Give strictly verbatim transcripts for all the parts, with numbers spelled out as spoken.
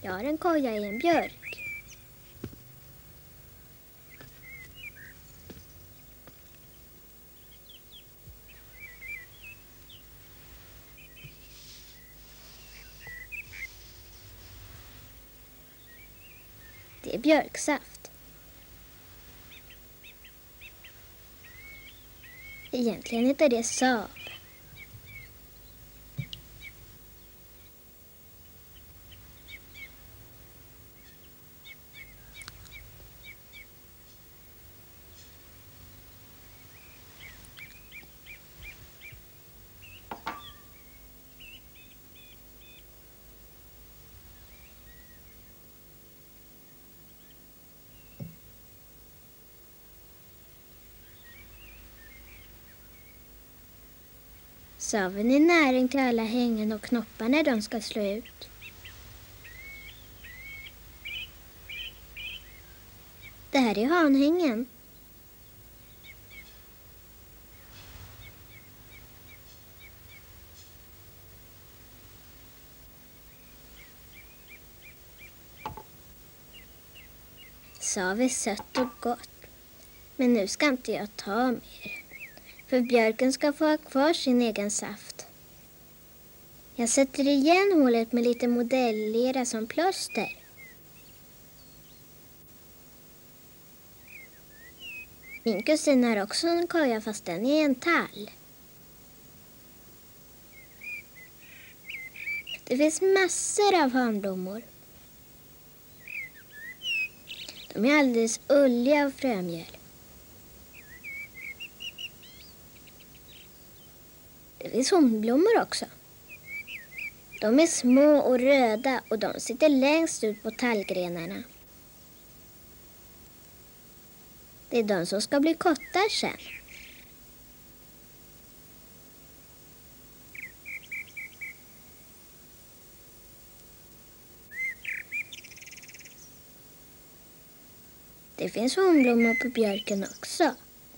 Jag har en koja i en björk. Det är björksaft. Egentligen heter det sav. Saven är näring till alla hängen och knoppar när de ska slå ut. Det här är hanhängen. Sav är sött och gott. Men nu ska inte jag ta mer. För björken ska få ha kvar sin egen saft. Jag sätter igen hålet med lite modellera som plåster. Min kusin har också en koja fast den är en tall. Det finns massor av hanblommor. De är alldeles ulliga av frömjöl. Det finns honblommor också. De är små och röda och de sitter längst ut på tallgrenarna. Det är de som ska bli kottar sen. Det finns honblommor på björken också.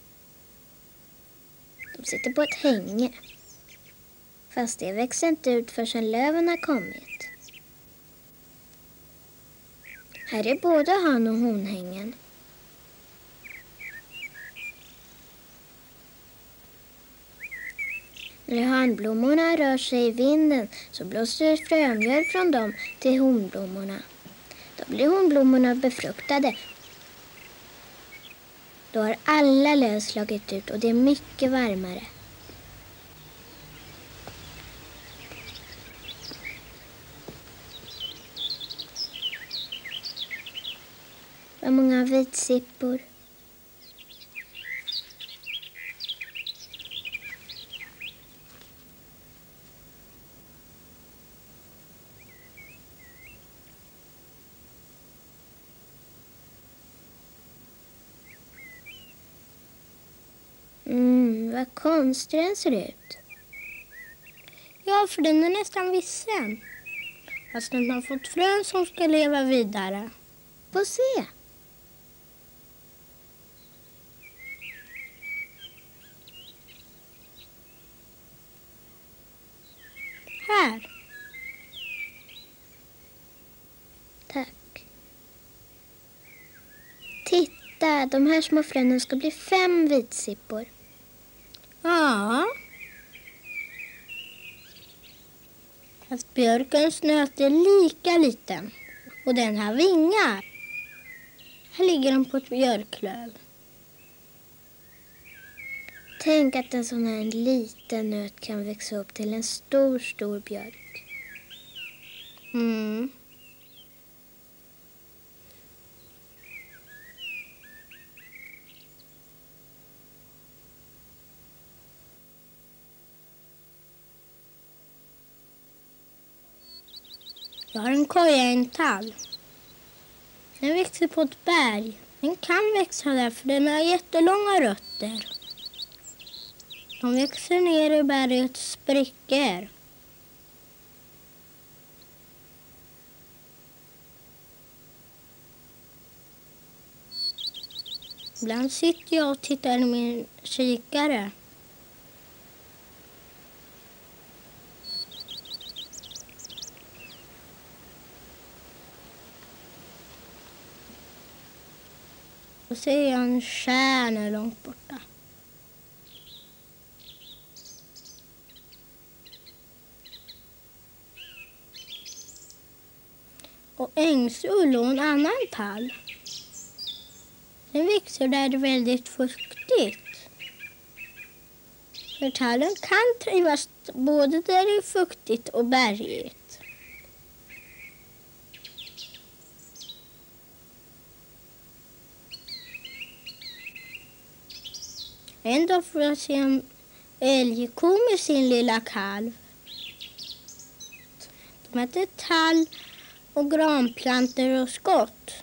De sitter på ett hänge. Fast det växer inte ut förrän löven har kommit. Här är både han- och honhängen. När hanblommorna rör sig i vinden så blåser frömjöl från dem till honblommorna. Då blir honblommorna befruktade. Då har alla löv slagit ut och det är mycket varmare. Vad många vitsippor. Mm, vad konstig den ser ut. Ja, för den är nästan vissen. Fast den har fått frön som ska leva vidare. Få se. Här. Tack. Titta, de här små frönen ska bli fem vitsippor. Ja. Fast björkens nöt är lika liten. Och den har vingar. Här ligger de på ett björklöv. Tänk att en sån här liten nöt kan växa upp till en stor, stor björk. Mm. Jag har en koja i en tall. Den växer på ett berg. Den kan växa där för den har jättelånga rötter. De växer ner i bergets sprickor. Ibland sitter jag och tittar i min kikare. Och ser jag en stjärna långt borta. Och ängsull och en annan tall. Den växer där det är väldigt fuktigt. För tallen kan trivas både där det är fuktigt och bergigt. En dag får jag se en älgko med sin lilla kalv. De äter tall och granplantor och skott.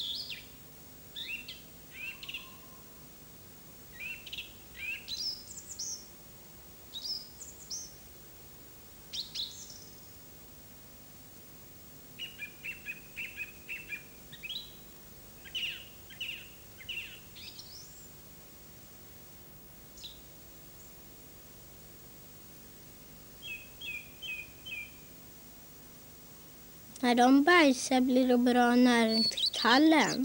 När de bajsar blir det bra näring till tallen.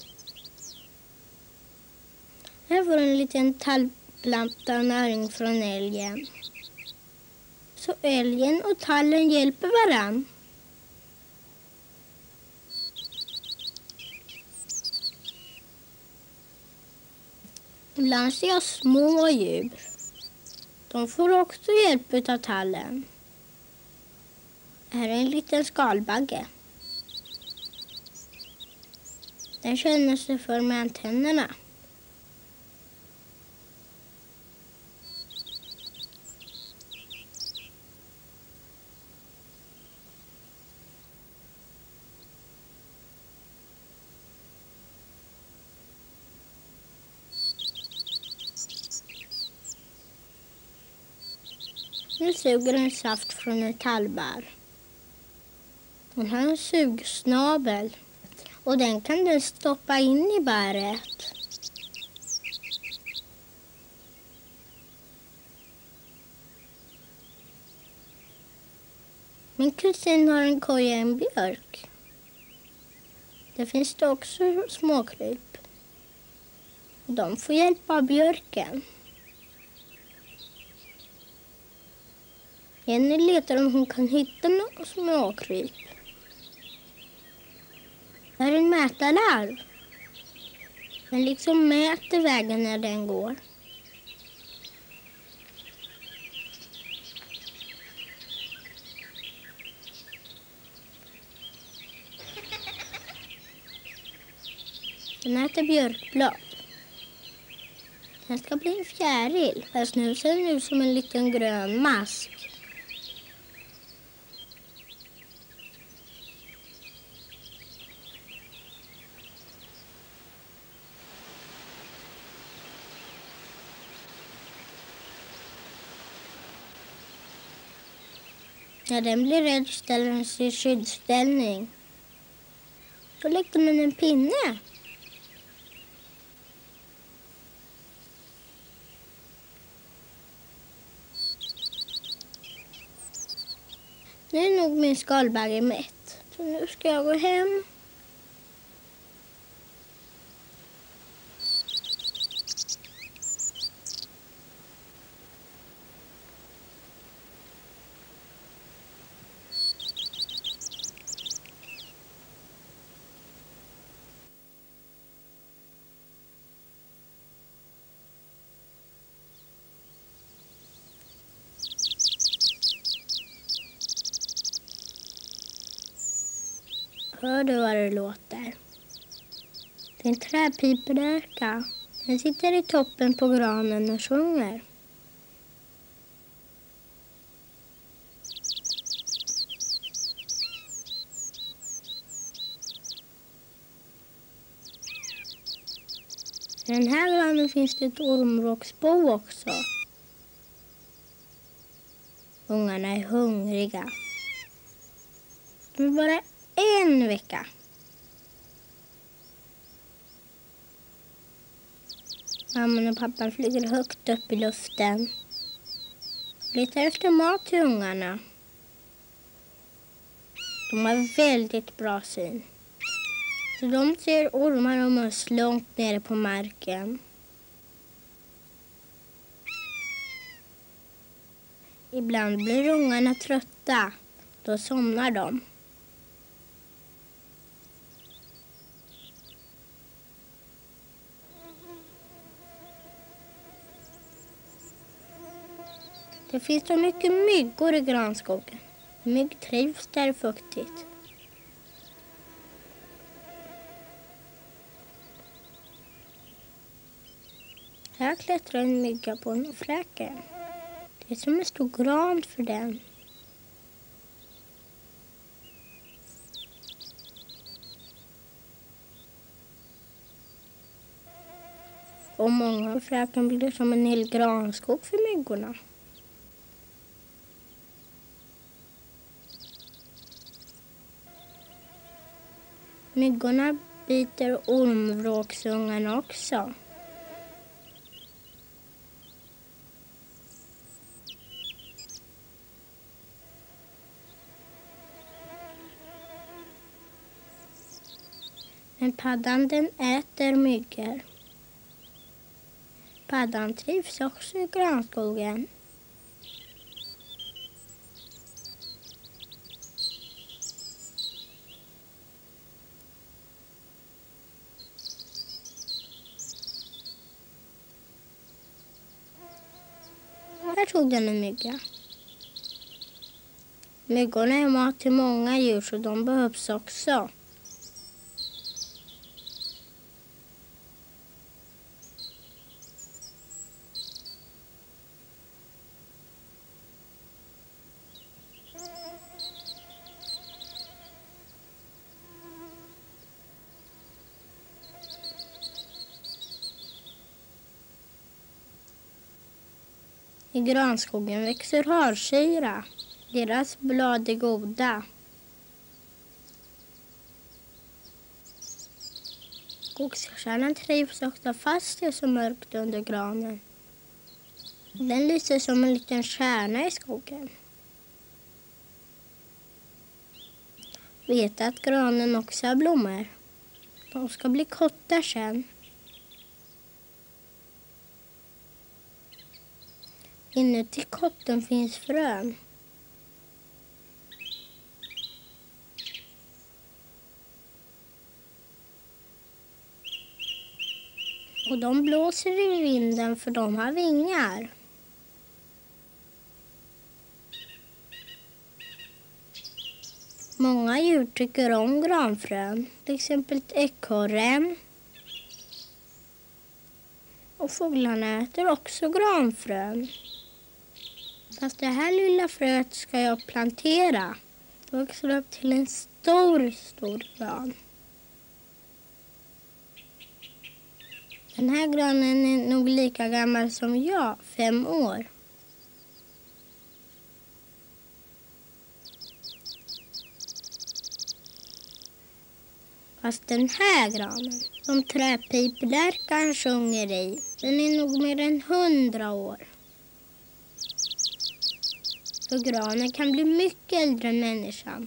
Här får en liten tallplanta näring från älgen. Så älgen och tallen hjälper varann. Ibland ser jag små djur. De får också hjälp av tallen. Här är en liten skalbagge. Den känner sig för med antennerna. Nu suger den saft från en tallbar. Hon har en sugsnabel och den kan den stoppa in i bäret. Min kusin har en koja i en björk. Det finns det också småkryp. Och de får hjälp av björken. Jenny letar om hon kan hitta några småkryp. Det är en mätarlarv. Den liksom mäter vägen när den går. Den äter björkblad. Den ska bli en fjäril. Fast nu ser den ut som en liten grön mask. När den blir rädd ställer den sig i skyddsställning. Då lägger man en pinne. Nu är nog min skalbagge mätt. Så nu ska jag gå hem. Hör du vad det låter? Det är en träpiperdärka. Den sitter i toppen på granen och sjunger. I den här granen finns det ett ormrocksbo också. Ungarna är hungriga. De är bara en vecka. Mamman och pappan flyger högt upp i luften. Letar efter mat till ungarna. De har väldigt bra syn. Så de ser ormar och möss långt nere på marken. Ibland blir ungarna trötta. Då somnar de. Det finns så mycket myggor i granskogen. Mygg trivs där det är fuktigt. Här klättrar en mygga på en fläke. Det är som en stor gran för den. Och många av fläken blir som en hel granskog för myggorna. Myggorna biter ormvråksungarna också. Men paddan den äter myggor. Paddan trivs också i granskogen. Här tog den en mygga. Myggorna är mat till många djur så de behövs också. I granskogen växer harsyra. Deras blad är goda. Skogskärnan trivs också fast det är så mörkt under granen. Den lyser som en liten stjärna i skogen. Vet att granen också har blommor. De ska bli kottar sen. Inuti kotten finns frön. Och de blåser i vinden för de har vingar. Många djur tycker om granfrön, till exempel ekorren. Och fåglarna äter också granfrön. Fast det här lilla fröet ska jag plantera. Då växer det upp till en stor, stor gran. Den här granen är nog lika gammal som jag, fem år. Fast den här granen, som träpiplärkan sjunger i, den är nog mer än hundra år. Så granen kan bli mycket äldre än människan.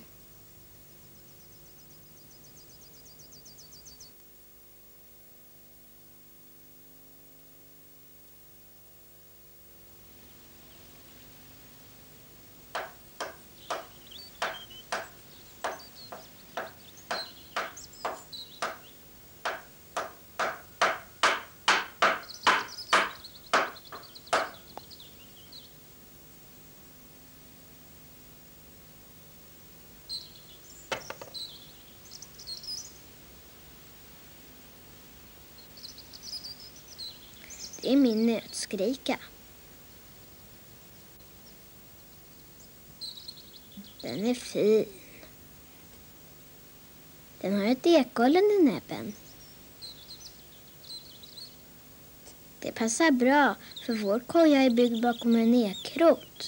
Det är min nötskrika. Den är fin. Den har ett ekollon i näbben. Det passar bra för vår koja är byggd bakom en ekrot.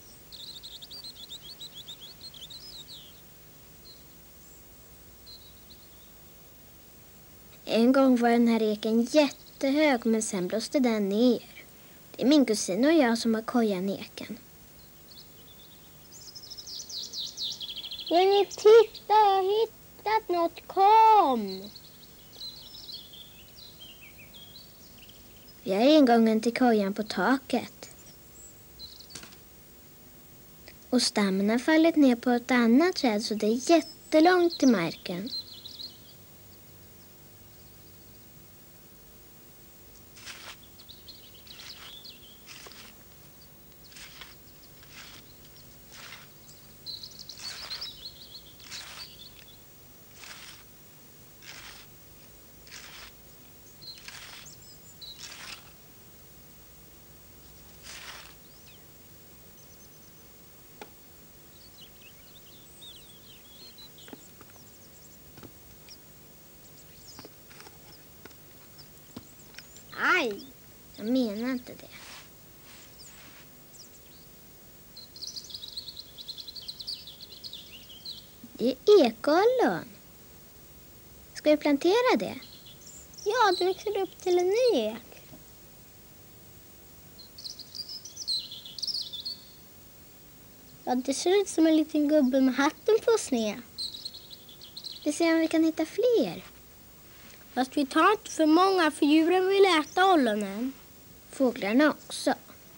En gång var den här eken jättehög men sen blåste den ner. Det är min kusin och jag som har kojan i eken. Jenny, titta, jag hitt, tänkte att något kom. Vi är ingången till kojan på taket. Och stammen har fallit ner på ett annat träd så det är jättelångt till marken. Aj! Jag menar inte det. Det är ekollon. Ska vi plantera det? Ja, det växer upp till en ny ek. Ja, det ser ut som en liten gubbe med hatten på sned. Vi ser om vi kan hitta fler. Fast vi tar inte för många för djuren vill äta ollonen. Fåglarna också.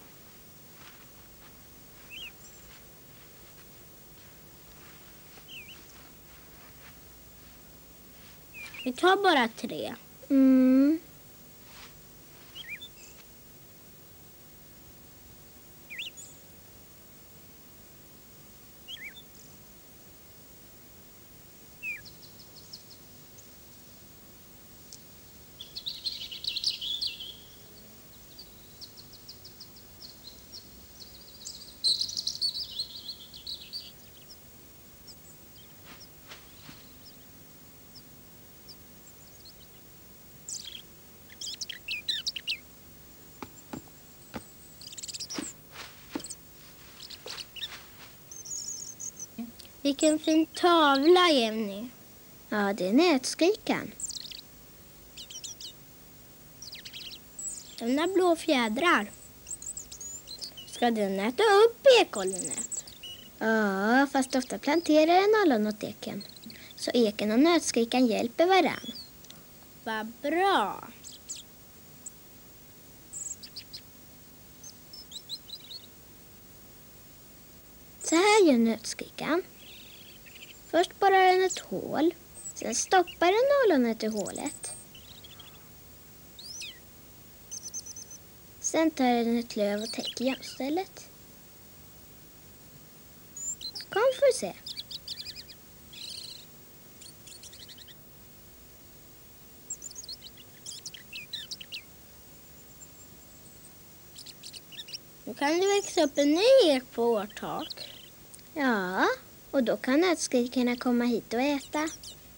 Vi tar bara tre. Mm. Vilken fin tavla, Jenny. Ja, det är nötskikan. Den har blå fjädrar. Ska den äta upp ekollonet? Ja, fast ofta planterar en ollon åt eken. Så eken och nötskikan hjälper varann. Vad bra. Så här gör nötskikan. Först borrar den ett hål. Sen stoppar den ollonet i hålet. Sen tar den ett löv och täcker gömstället. Kom för att se. Nu kan det växa upp en ny ek på vårt tak. Ja, och då kan nötskikarna komma hit och äta.